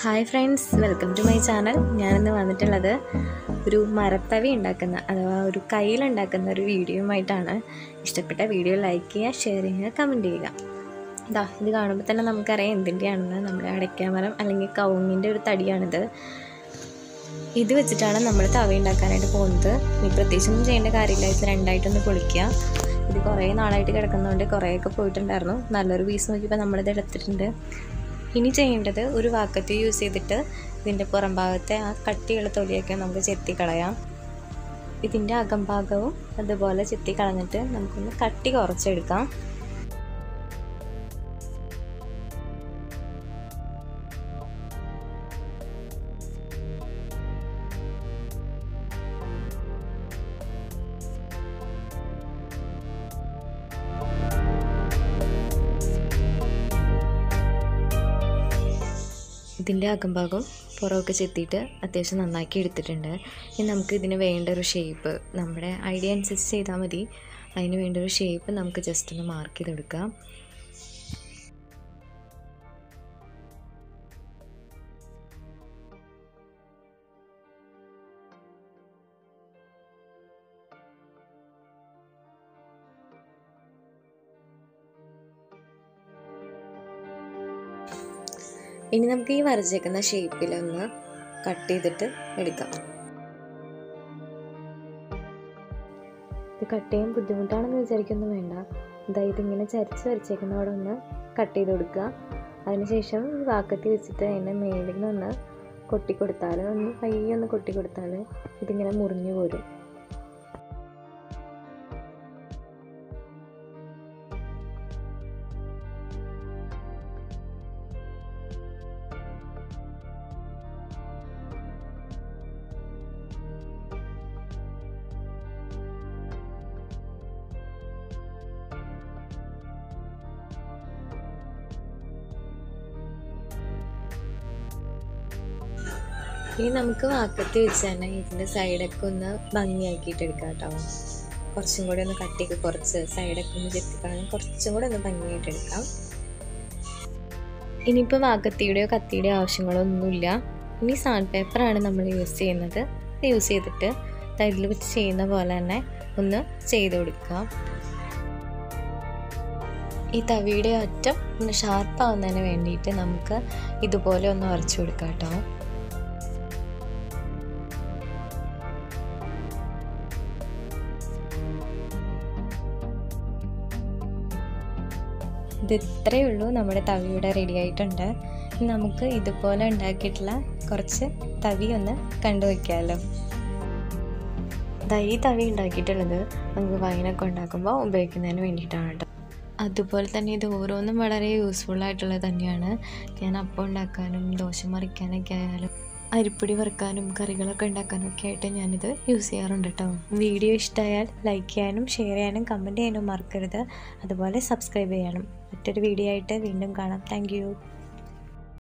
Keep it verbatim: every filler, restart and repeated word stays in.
Hi friends, welcome to my channel. ഞാനിന്ന് വന്നിട്ടുള്ളത് ഒരു മരത്തവി ഉണ്ടാക്കുന്ന അഥവാ ഒരു കയ്യിലുണ്ടാക്കുന്ന ഒരു വീഡിയോയുമായിട്ടാണ്. ഇഷ്ടപ്പെട്ട വീഡിയോ ലൈക്ക് ചെയ്യുക, ഷെയർ ചെയ്യുക, കമൻറ്റ് ചെയ്യുക. ഇതാ ഇത് കാണുമ്പോൾ തന്നെ നമുക്കറിയാം എന്തിൻ്റെയാണെന്ന്. നമ്മുടെ അടയ്ക്കാമരം അല്ലെങ്കിൽ കവുങ്ങിൻ്റെ ഒരു തടിയാണിത്. ഇത് വെച്ചിട്ടാണ് നമ്മൾ തവി ഉണ്ടാക്കാനായിട്ട് പോകുന്നത്. ഇനി പ്രത്യേകിച്ചൊന്നും ചെയ്യേണ്ട കാര്യമില്ല. ഇത് രണ്ടായിട്ടൊന്ന് പൊളിക്കുക. ഇത് കുറേ നാളായിട്ട് കിടക്കുന്നതുകൊണ്ട് കുറേയൊക്കെ പോയിട്ടുണ്ടായിരുന്നു. നല്ലൊരു പീസ് നോക്കിയപ്പോൾ നമ്മളിത് എടുത്തിട്ടുണ്ട്. ഇനി ചെയ്യേണ്ടത് ഒരു വാക്കത്തി യൂസ് ചെയ്തിട്ട് ഇതിൻ്റെ പുറം ഭാഗത്തെ ആ കട്ടിയുള്ള തൊലിയൊക്കെ നമുക്ക് ചെത്തി കളയാം. ഇതിൻ്റെ അകംഭാഗവും അതുപോലെ ചെത്തി കളഞ്ഞിട്ട് നമുക്കൊന്ന് കട്ടി കുറച്ചെടുക്കാം. ഇതിൻ്റെ അകംഭാഗം പുറമൊക്കെ ചെത്തിയിട്ട് അത്യാവശ്യം നന്നാക്കി എടുത്തിട്ടുണ്ട്. ഇനി നമുക്ക് ഇതിന് വേണ്ട ഒരു ഷേപ്പ് നമ്മുടെ ഐഡിയ അനുസരിച്ച് ചെയ്താൽ മതി. അതിന് വേണ്ട ഒരു ഷേപ്പ് നമുക്ക് ജസ്റ്റ് ഒന്ന് മാർക്ക് ചെയ്തെടുക്കാം. ഇനി നമുക്ക് ഈ വരച്ചേക്കുന്ന ഷേപ്പിലൊന്ന് കട്ട് ചെയ്തിട്ട് എടുക്കാം. ഇത് കട്ട് ചെയ്യാൻ ബുദ്ധിമുട്ടാണെന്ന് വിചാരിക്കൊന്നും വേണ്ട. അതായത് ഇങ്ങനെ ചരിച്ച് വരച്ചേക്കുന്നവിടെ ഒന്ന് കട്ട് ചെയ്ത് കൊടുക്കുക. അതിനുശേഷം വാക്കത്തി വെച്ചിട്ട് അതിൻ്റെ മേലിൽ നിന്ന് കൊട്ടിക്കൊടുത്താൽ ഒന്ന് പയ്യെ ഒന്ന് കൊട്ടിക്കൊടുത്താൽ ഇതിങ്ങനെ മുറിഞ്ഞു പോരും. ഇനി നമുക്ക് വാക്കത്തി വെച്ച് തന്നെ ഇതിൻ്റെ സൈഡൊക്കെ ഒന്ന് ഭംഗിയാക്കിയിട്ട് എടുക്കാം കേട്ടോ. കുറച്ചും കൂടി ഒന്ന് കട്ടിയൊക്കെ കുറച്ച് സൈഡൊക്കെ ഒന്ന് ചെത്തിക്കളഞ്ഞ് കുറച്ചും കൂടെ ഒന്ന് ഭംഗിയായിട്ട് എടുക്കാം. ഇനിയിപ്പോൾ വാക്കത്തിയുടെയോ കത്തിയുടെയോ ആവശ്യങ്ങളൊന്നുമില്ല. ഇനി സാൻഡ് പേപ്പറാണ് നമ്മൾ യൂസ് ചെയ്യുന്നത്. ഇത് യൂസ് ചെയ്തിട്ട് ഇതിൽ വെച്ച് ചെയ്യുന്ന പോലെ തന്നെ ഒന്ന് ചെയ്ത് കൊടുക്കാം. ഈ തവിയുടെ അറ്റം ഒന്ന് ഷാർപ്പാവുന്നതിന് വേണ്ടിയിട്ട് നമുക്ക് ഇതുപോലെ ഒന്ന് ഉരച്ചു കൊടുക്കാം കേട്ടോ. ഇത് ഇത്രയേ ഉള്ളൂ, നമ്മുടെ തവിയുടെ റെഡി ആയിട്ടുണ്ട്. നമുക്ക് ഇതുപോലെ ഉണ്ടാക്കിയിട്ടുള്ള കുറച്ച് തവി ഒന്ന് കണ്ടുവയ്ക്കാമല്ലോ. ഈ തവി ഉണ്ടാക്കിയിട്ടുള്ളത് നമുക്ക് വൈനൊക്കെ ഉണ്ടാക്കുമ്പോൾ ഉപയോഗിക്കുന്നതിന് വേണ്ടിയിട്ടാണ് കേട്ടോ. അതുപോലെ തന്നെ ഇത് ഓരോന്നും വളരെ യൂസ്ഫുൾ ആയിട്ടുള്ളത് തന്നെയാണ്. ഞാൻ അപ്പം ഉണ്ടാക്കാനും ദോശ മറിക്കാനൊക്കെ ആയാലും അരിപ്പൊടി വറുക്കാനും കറികളൊക്കെ ഉണ്ടാക്കാനും ഒക്കെ ആയിട്ട് ഞാനിത് യൂസ് ചെയ്യാറുണ്ട് കേട്ടോ. വീഡിയോ ഇഷ്ടമായാൽ ലൈക്ക് ചെയ്യാനും ഷെയർ ചെയ്യാനും കമൻറ്റ് ചെയ്യാനും മറക്കരുത്. അതുപോലെ സബ്സ്ക്രൈബ് ചെയ്യാനും. മറ്റൊരു വീഡിയോ ആയിട്ട് വീണ്ടും കാണാം. താങ്ക്